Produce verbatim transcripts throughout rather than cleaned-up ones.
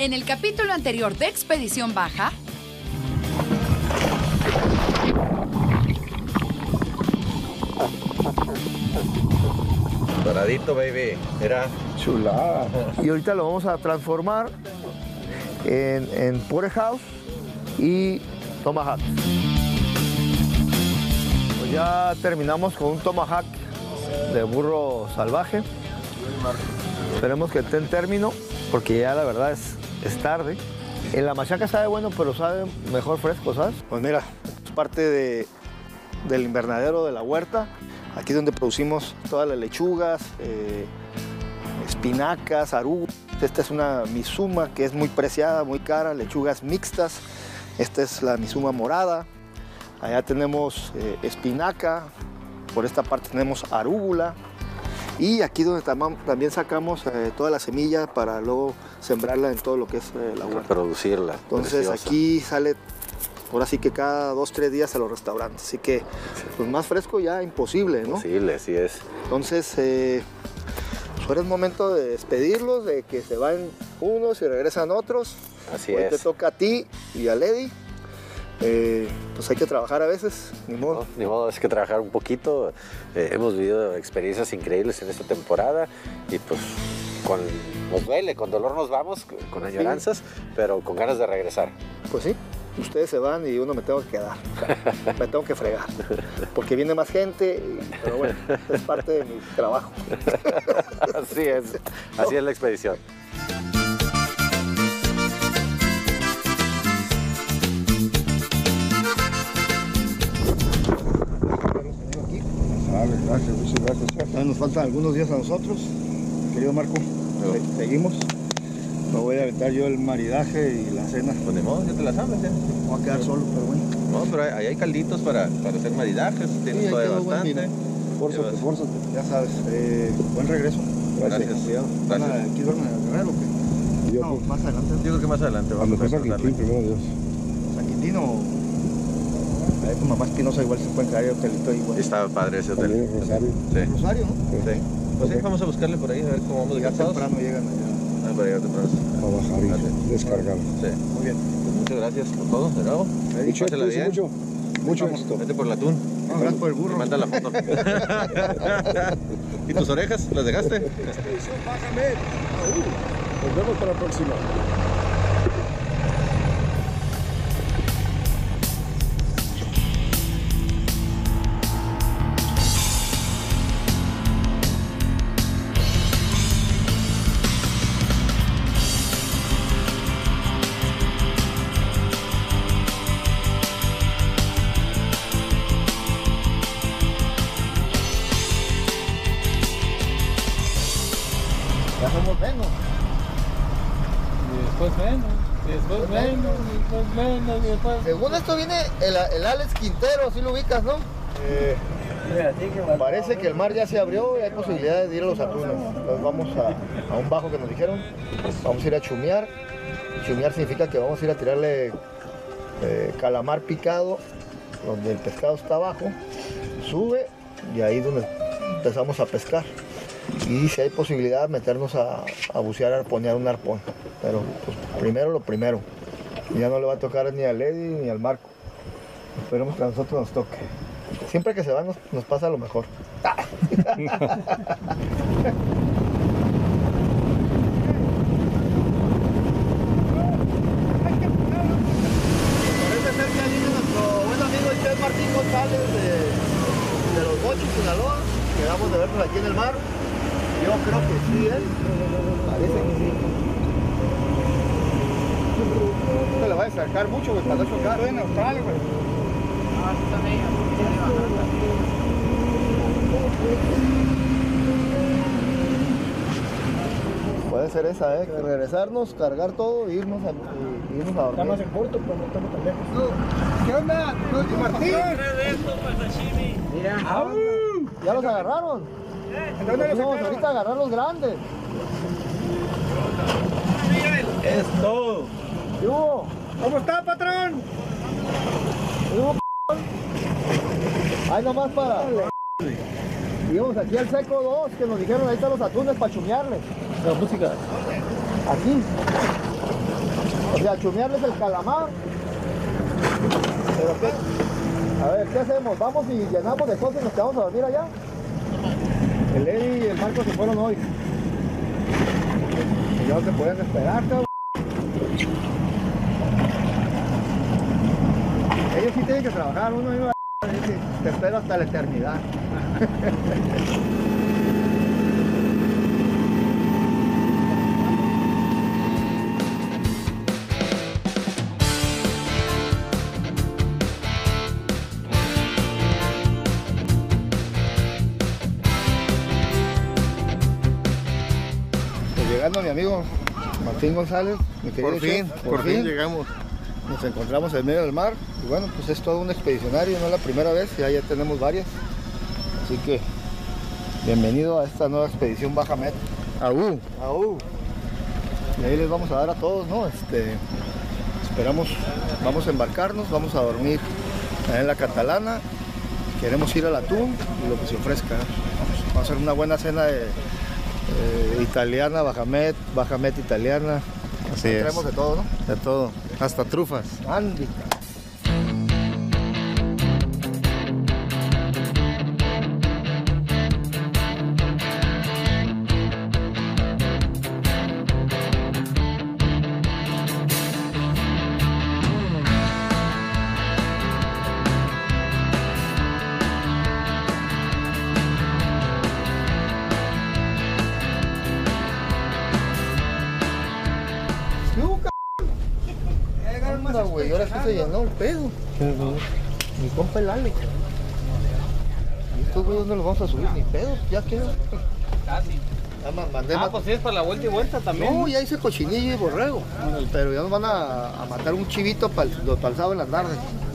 En el capítulo anterior de Expedición Baja... Doradito, baby. Mira. Chulada. Y ahorita lo vamos a transformar en, en porterhouse y tomahawk. Pues ya terminamos con un tomahawk de burro salvaje. Esperemos que esté en término, porque ya la verdad es, es tarde. En la machaca sabe bueno, pero sabe mejor fresco, ¿sabes? Pues mira, es parte de, del invernadero de la huerta. Aquí es donde producimos todas las lechugas, eh, espinacas, arúgulas. Esta es una misuma que es muy preciada, muy cara, lechugas mixtas. Esta es la misuma morada. Allá tenemos eh, espinaca. Por esta parte tenemos arúgula. Y aquí donde también sacamos eh, toda la semilla para luego sembrarla en todo lo que es eh, la huerta. Producirla. Entonces preciosa. Aquí sale, ahora sí que cada dos, tres días a los restaurantes. Así que pues más fresco ya imposible, ¿no? Imposible, así es. Entonces, eh, pues ahora es momento de despedirlos, de que se van unos y regresan otros. Así Hoy es. te toca a ti y a Lady. Eh, pues hay que trabajar a veces, ni modo. No, ni modo, es que trabajar un poquito. Eh, hemos vivido experiencias increíbles en esta temporada y pues con, nos duele, con dolor nos vamos, con añoranzas, sí. Pero con ganas de regresar. Pues sí, ustedes se van y uno me tengo que quedar, me tengo que fregar, porque viene más gente, y, pero bueno, es parte de mi trabajo. Así es, así es la expedición. Gracias, muchas gracias. Ya nos faltan algunos días a nosotros, querido Marco. Se, seguimos. Me voy a aventar yo el maridaje y la cena. Pues de modo, ya te la sabes, ¿eh? Voy a quedar solo, pero bueno. No, pero ahí hay calditos para, para hacer maridajes, tienes sí, todavía bastante. Fórzate, fórzate. Ya sabes, eh, buen regreso. Gracias. Gracias. Gracias. ¿Aquí duermen en el Guerrero o qué? Yo, no, pues, más adelante. Yo creo que más adelante vamos a San Quintín, primero Dios. San Quintín o... Ahí con Mamá Espinosa igual se puede caer el hotelito ahí, güey. Estaba padre ese hotel. Rosario. Sí. Rosario, ¿no? Sí. sí. Pues okay. Sí, vamos a buscarle por ahí, a ver cómo vamos ya temprano llegan allá. Ah, para llegar temprano. A bajar y okay. Descargar. Sí. Muy bien. Pues muchas gracias por todo, de nuevo. Mucho, mucho, mucho éxito. Vete por el atún. No, gracias por el burro. Me manda la foto. ¿Y tus orejas? ¿Las dejaste? Expedición Bájame. Nos vemos para la próxima. Ya somos menos. Y después menos, y después menos, y después menos, y después... Según esto viene el, el Alex Quintero, ¿sí lo ubicas, no? Eh, parece que el mar ya se abrió y hay posibilidades de ir a los atunes. Entonces vamos a, a un bajo que nos dijeron, vamos a ir a chumear. Chumear significa que vamos a ir a tirarle eh, calamar picado, donde el pescado está abajo, sube y ahí es donde empezamos a pescar. Y si hay posibilidad de meternos a, a bucear, a arponear un arpón. Pero pues, primero lo primero. Y ya no le va a tocar ni a Lady ni al Marco. Esperemos que a nosotros nos toque. Siempre que se va nos, nos pasa lo mejor. Parece ser que viene nuestro buen amigo el chef Martín González de, de los Mochis, Sinaloa. Quedamos de vernos aquí en el mar. Yo creo que sí, ¿eh? Parece que sí. No te le va a acercar mucho, güey, para no chocar. Estoy en Australia, güey. Ah, sí están ellas. Puede ser esa, ¿eh? Regresarnos, cargar todo e irnos a, y, irnos a dormir. Estamos en corto, pero no estamos tan lejos. ¿Qué onda? Martín? Mira. ¿Ya los agarraron? ¿Dónde los vamos ahorita a agarrar los grandes? Es todo. ¿Qué hubo? ¿Cómo está, patrón? ¿Qué hubo, p***? Ahí nomás para... Íbamos aquí al seco dos, que nos dijeron ahí están los atunes para chumearles. La música. Aquí. O sea, chumearles el calamar. Pero qué, a ver, ¿qué hacemos? ¿Vamos y llenamos de cosas y nos quedamos a dormir allá? El Eddie y el Marco se fueron hoy. Y ya no se pueden esperar, cabrón. Ellos sí tienen que trabajar, uno iba a te espero hasta la eternidad. Pues llegando mi amigo Martín González, mi querido Por fin, chef, por fin llegamos. Nos encontramos en medio del mar y bueno, pues es todo un expedicionario, no es la primera vez, ya, ya tenemos varias. Así que bienvenido a esta nueva expedición Bajamet. Aú. Aú. Y ahí les vamos a dar a todos, ¿no? Este, esperamos, vamos a embarcarnos, vamos a dormir en la Catalana, queremos ir al atún y lo que se ofrezca. Vamos, vamos a hacer una buena cena de, eh, italiana, Bajamet, Bajamet italiana. Así es. Traemos de todo, ¿no? De todo. Hasta trufas. Andy. Güey, ahora sí se llenó el pedo. Mi compa el Alex. ¿Y estos güeyes dónde los vamos a subir? Ni pedo, ya quedó. Ya ma- mandé Ah, ma- pues sí, es para la vuelta y vuelta también. No, ya hice cochinillo y borrego. Pero ya nos van a, a matar un chivito para el, para el sábado en la tarde.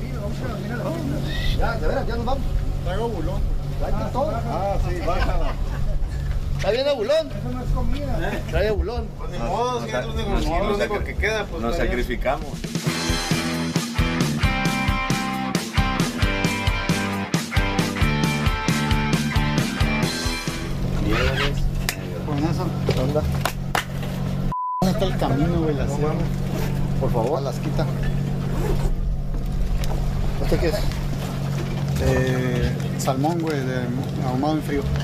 Ya, de veras, ya nos vamos. Traigo bulón. Ya todo. Ah, sí, baja. ¿Está bien abulón? Eso no es comida. Trae abulón. Pues ni modo, si es lo único, si es lo único que queda, pues. Nos está bien. sacrificamos. Con eso. ¿Qué onda? ¿Dónde está el camino, güey? La sierra. Por favor. Las quita. ¿Esto qué es? Eh, salmón, güey, de ahumado en frío.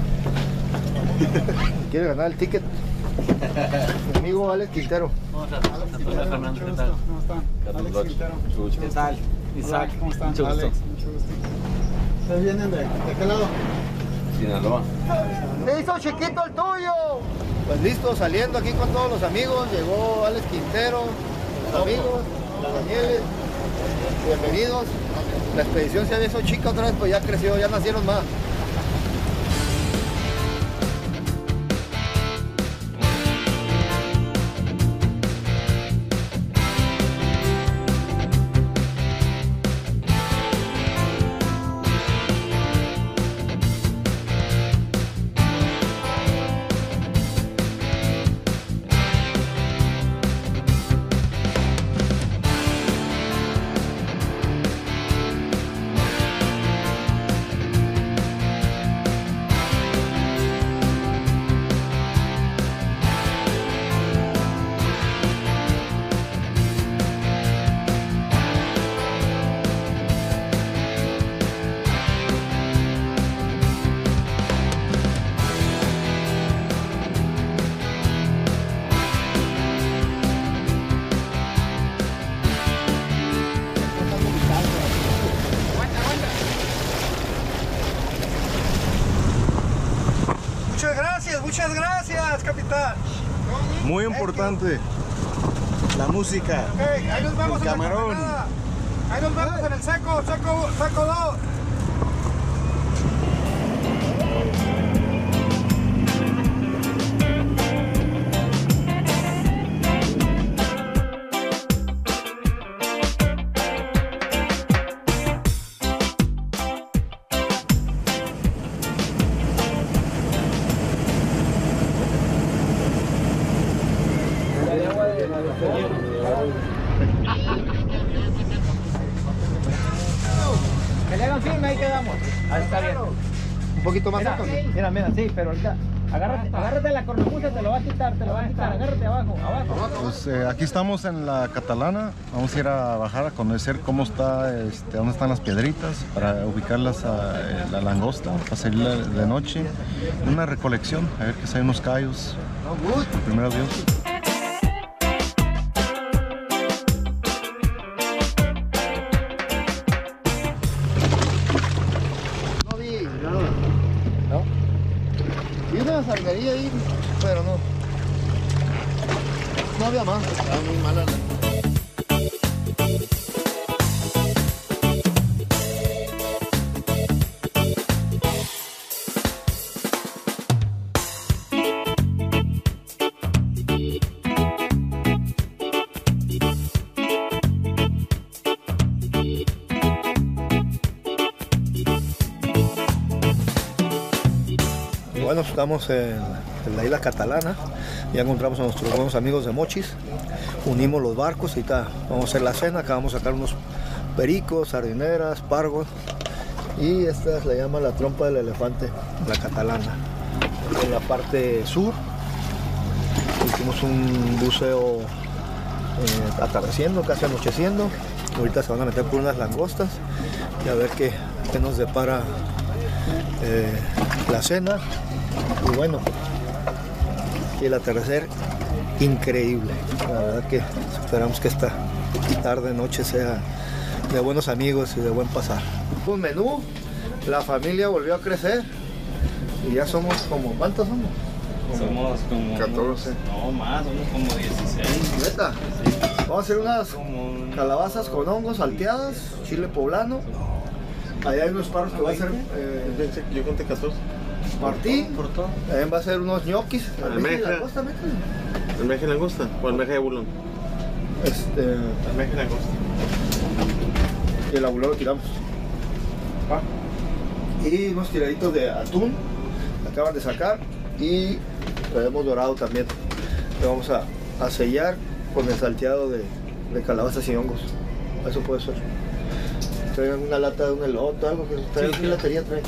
¿Quiere ganar el ticket? Mi amigo Alex Quintero. ¿Cómo estás? Fernando, ¿qué tal? ¿Cómo están? Carlos Alex Rocha. Quintero. Mucho gusto. ¿Qué tal? Isaac, Hola, ¿cómo están? mucho gusto. Alex, mucho gusto. ¿Ustedes vienen de, de qué lado? Sinaloa. ¡Se hizo chiquito el tuyo! Pues listo, saliendo aquí con todos los amigos. Llegó Alex Quintero, los amigos, los Danieles. Bienvenidos. La expedición se había hecho chica otra vez, pues ya creció, ya nacieron más. Muchas gracias, muchas gracias, capitán. Muy importante. La música. Okay, ahí nos vemos El en camarón. la caminada. Ahí nos vemos en el saco, saco, saco dos. Que le hagan firme, ahí quedamos. Ahí está bien. Un poquito más Mira, saco. mira, mira, sí, pero ahorita Agárrate, agárrate la cornamusa, te lo va a quitar, te lo va a quitar. Agárrate abajo, abajo. Pues eh, aquí estamos en la Catalana. Vamos a ir a bajar a conocer cómo está, este, dónde están las piedritas para ubicarlas a eh, la langosta, para salir de noche. Una recolección, a ver que si hay unos callos. Primero Dios. No vi nada. ¿No? Vi una salmería ahí, pero no. No había más. Estaba muy mala la... Bueno, estamos en, en la isla Catalana, ya encontramos a nuestros buenos amigos de Mochis, unimos los barcos y ahorita vamos a hacer la cena, acá vamos a sacar unos pericos, sardineras, pargos y esta le llama la trompa del elefante, la Catalana. En la parte sur hicimos un buceo eh, atardeciendo, casi anocheciendo, ahorita se van a meter por unas langostas y a ver qué, qué nos depara eh, la cena. Y bueno, y el atardecer increíble. La verdad que esperamos que esta tarde, noche sea de buenos amigos y de buen pasar. Un menú, la familia volvió a crecer y ya somos como, ¿cuántos somos? Somos como catorce. No, más, somos como dieciséis. ¿Neta? Vamos a hacer unas Como... calabazas con hongos salteadas, chile poblano. Allá hay unos parros que va a hacer eh, Yo conté catorce. Martín. También va a hacer unos ñoquis. Almeja. Langosta, métele. ¿Almeja y langosta o almeja de bulón? Este, Almeja y langosta. y el abulón lo tiramos. Ah. Y unos tiraditos de atún, acaban de sacar, y traemos dorado también. Le vamos a, a sellar con el salteado de, de calabazas y hongos. Eso puede ser. Traigan una lata de un elote, algo que traigan, sí, ¿qué latería traen?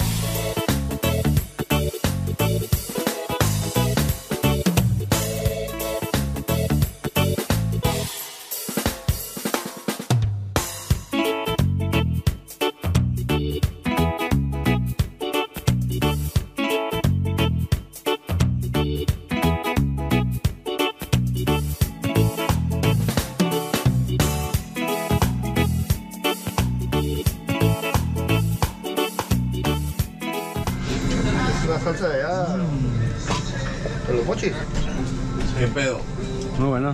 Una salsa de allá, de los Mochis. ¿Qué pedo? Muy bueno.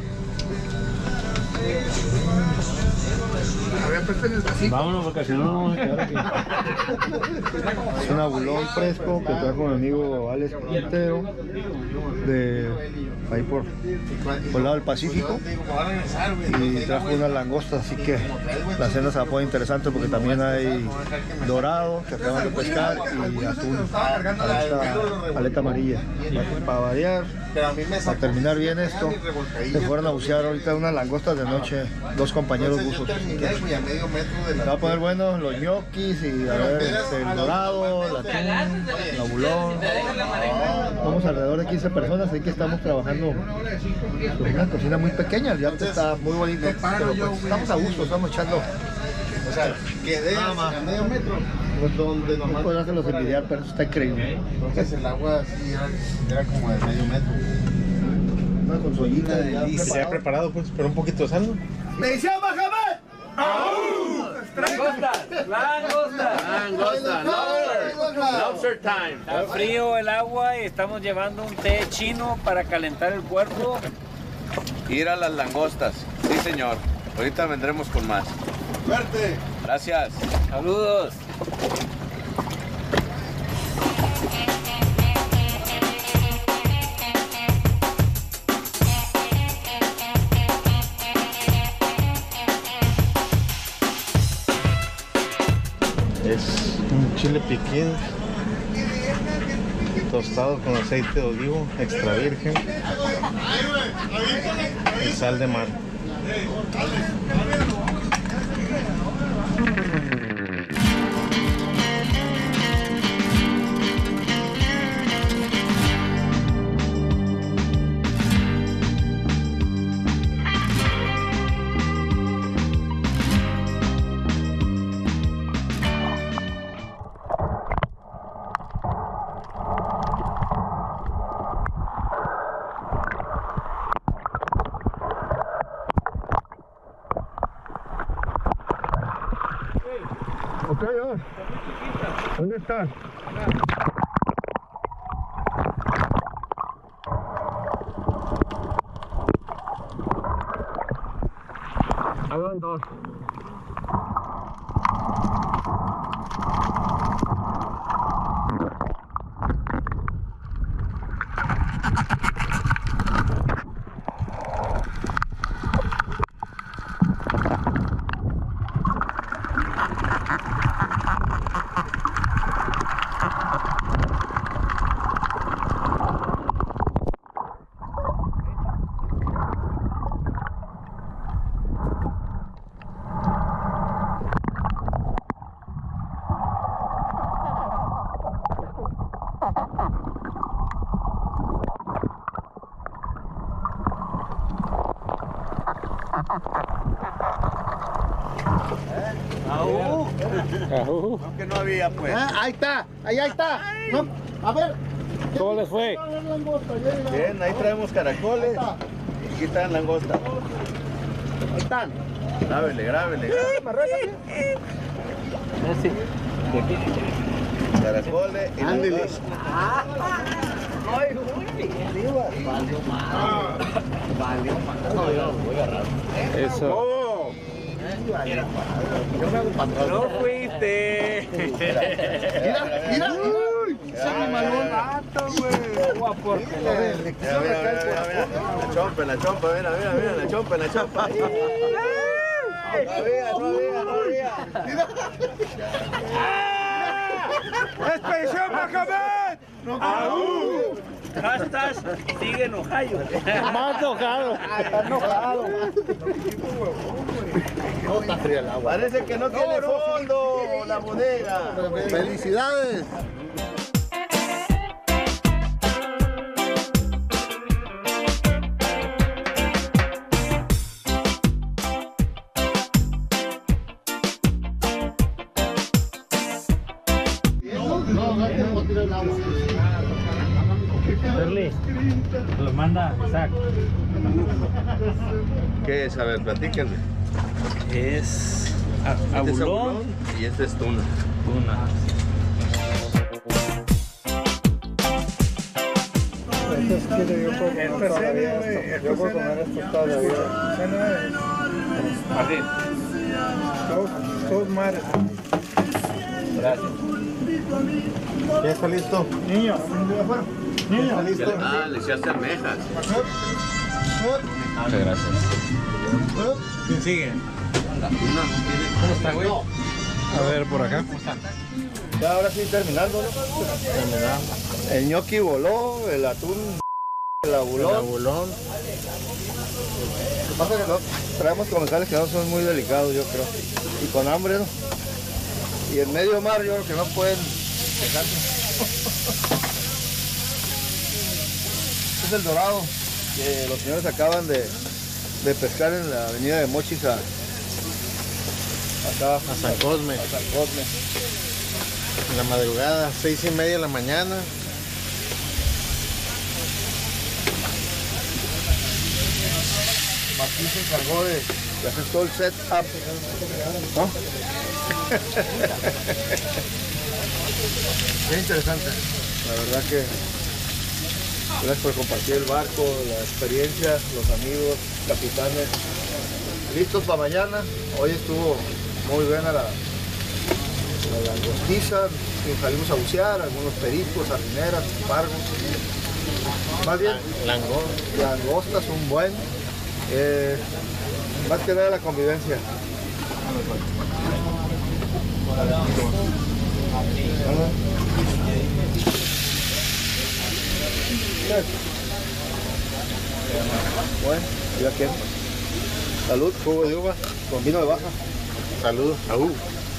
A ver, préstame el vasito. Vámonos porque si no nos vamos a quedar aquí. Es un abulón fresco que trajo mi amigo Alex Quintero de ahí por, por el lado del Pacífico, y trajo unas langostas, así que la cena se va a poner interesante porque también hay dorado que acaban de pescar y atún, aleta, aleta amarilla. Para variar, para terminar bien esto, se fueron a bucear ahorita unas langostas de noche, dos compañeros buzos. Se va a poner bueno los ñoquis y a ver este, el dorado, el atún, el abulón. Somos alrededor de quince personas, así que estamos trabajando pues, una cocina muy pequeña, el yate está muy bonito, pero pues, estamos a gusto, estamos echando. O sea, quedé a medio metro. Donde no puedo hacerlos envidiar, pero eso está increíble. Entonces el agua sí era, era como de medio metro. Una consolita ya Y se ha preparado pues, pero un poquito de sal, ¿no? ¡Medición, Bajamet! Langostas, langostas, langosta, lobster, lobster time. Está frío el agua y estamos llevando un té chino para calentar el cuerpo. Ir a las langostas, sí señor. Ahorita vendremos con más. ¡Suerte! Gracias. Saludos. Es un chile piquín tostado con aceite de olivo extra virgen y sal de mar. Ok, vamos. ¿Dónde están? Ahí van dos. No, que no había, pues. Ah, ahí está, ahí, ahí está. No, a ver. ¿Cómo les fue? Bien, ahí traemos caracoles. Aquí están langostas. Ahí están. Grábele, grábele. Caracoles y langostas. Eso. No fuiste. Mira, mira. Mira, mira, mira, mira, mira. La chompa, la chompa, mira, mira, mira, la chompa, la chompa. No había, no había, no había. ¡Expedición Mahomet! ¡Aú! Hashtag sigue en Ohio. Más enojado. Está enojado. No está fría el agua. Parece que no tiene fondo la bodega. Felicidades. Shirley, lo manda Isaac. ¿Qué es? A ver, platíquenme. Es a- Este es abulón. abulón y este es tuna. Tuna. Yo puedo comer estos todavía. Martín. Todos mares. Gracias. ¿Ya está listo? Niño, niño. ¿Está listo? Ah, le echaste almejas. Muchas gracias. ¿Quién sigue? ¿Cómo está, güey? A ver, por acá. Ya ahora sí terminando, ¿no? Terminamos. El ñoqui voló, el atún, el abulón. El abulón. Lo que pasa es que no, traemos comensales que no son muy delicados, yo creo. Y con hambre, ¿no? Y en medio mar, yo creo que no pueden dejarse. Este es el dorado que los señores acaban de, de pescar en la avenida de Mochis a, acá, A San Cosme. a San Cosme. En la madrugada, seis y media de la mañana. Martín se encargó de, de hacer todo el setup, ¿no? Bien interesante, la verdad que gracias por compartir el barco, la experiencia, los amigos, capitanes. Listos para mañana. Hoy estuvo muy buena la, la langostiza, salimos a bucear, algunos pericos, sardineras, pargos. Más bien, Langostas. langostas, un buen. Eh, más que nada la convivencia. Bueno, ¿y aquí? Salud, jugo de uva, con vino de baja. Salud. Aú.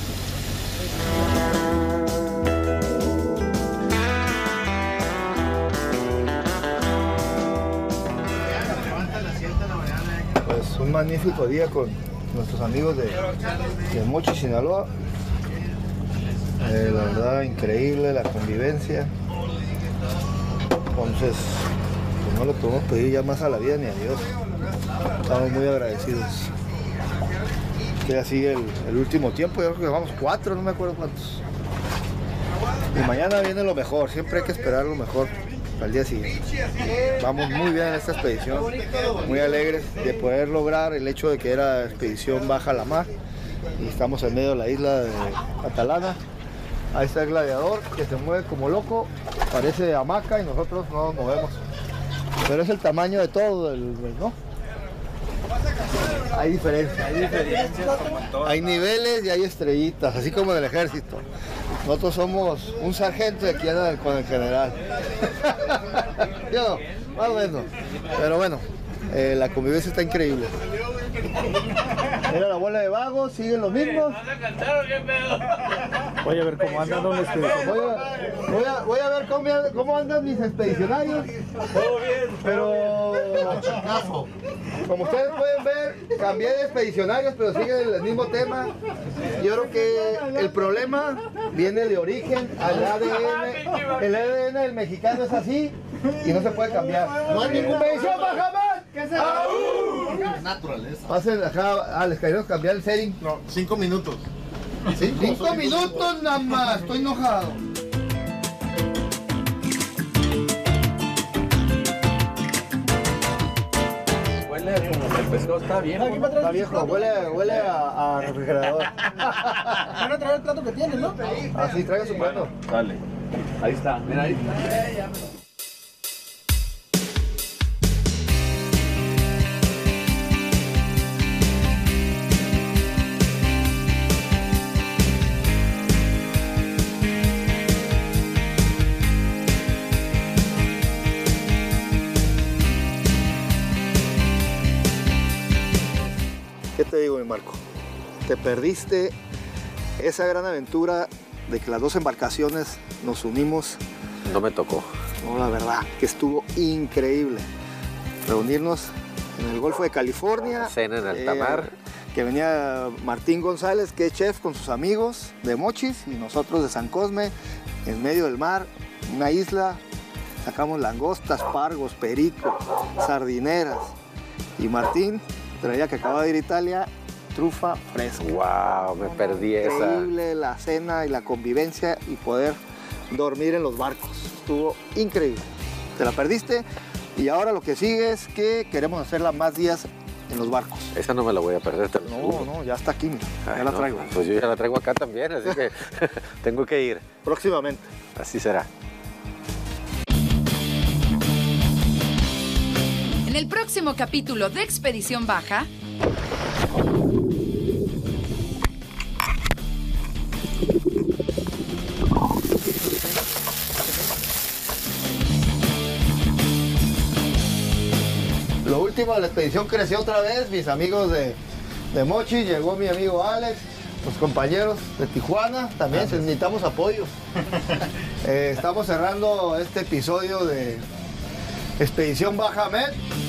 Pues un magnífico día con nuestros amigos de, de Mochi, Sinaloa. Eh, la verdad, increíble la convivencia. Entonces, pues no le podemos pedir ya más a la vida ni a Dios. Estamos muy agradecidos. esté así el, el último tiempo. Yo creo que vamos cuatro, no me acuerdo cuántos. Y mañana viene lo mejor, siempre hay que esperar lo mejor al día siguiente. Vamos muy bien en esta expedición, muy alegres de poder lograr el hecho de que era expedición baja la mar y estamos en medio de la isla de Catalana. Ahí está el gladiador que se mueve como loco, parece hamaca y nosotros no nos movemos. Pero es el tamaño de todo, el, ¿no? Hay diferencias. Hay diferencias como en todo. Hay niveles y hay estrellitas, así como en el ejército. Nosotros somos un sargento y aquí andan con el general. Yo, más o menos. Pero bueno, eh, la convivencia está increíble. Era la bola de vagos, siguen los mismos. Voy a ver cómo andan los expedicionarios. Voy a, voy a, voy a ver cómo, cómo andan mis expedicionarios. Todo bien. Pero, como ustedes pueden ver, cambié de expedicionarios, pero siguen el mismo tema. Yo creo que el problema viene de origen al A D N. El A D N del mexicano es así y no se puede cambiar. No hay ninguna expedición baja más. ¿Qué se Naturaleza. Pasen acá, ah, les queremos cambiar el setting. No, cinco minutos. Cinco, cinco minutos nada más, estoy enojado. Huele como que el pescado está bien. Está viejo, huele, huele a, a refrigerador. Van a traer el plato que tienen, ¿no? Así, traiga su plato. Dale. Ahí está, mira ahí está. ¿Qué te digo, mi Marco? Te perdiste esa gran aventura de que las dos embarcaciones nos unimos. No me tocó. No, la verdad, que estuvo increíble. Reunirnos en el Golfo de California. Cena en alta mar. Eh, que venía Martín González, que es chef, con sus amigos de Mochis, y nosotros de San Cosme, en medio del mar, una isla. Sacamos langostas, pargos, perico, sardineras. Y Martín traía, que acaba de ir a Italia, trufa fresca. Wow, me perdí esa. Increíble la cena y la convivencia y poder dormir en los barcos. Estuvo increíble. Te la perdiste y ahora lo que sigue es que queremos hacerla más días en los barcos. Esa no me la voy a perder, te lo No, juro. no, ya está aquí, mira. Ay, Ya la no, traigo. Pues yo ya la traigo acá también, así que tengo que ir. Próximamente. Así será. En el próximo capítulo de Expedición Baja, Lo último de la expedición creció otra vez, mis amigos de, de Mochi, llegó mi amigo Alex, los compañeros de Tijuana, también necesitamos apoyo. Eh, estamos cerrando este episodio de Expedición Baja Med.